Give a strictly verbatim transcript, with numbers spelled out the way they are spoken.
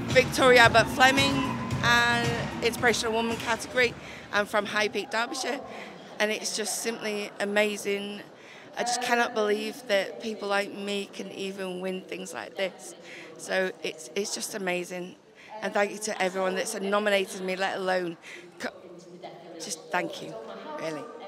Victoria Abbott-Fleming and Inspirational Woman category. I'm from High Peak, Derbyshire, and it's just simply amazing. I just cannot believe that people like me can even win things like this. So it's, it's just amazing. And thank you to everyone that's nominated me, let alone, just thank you, really.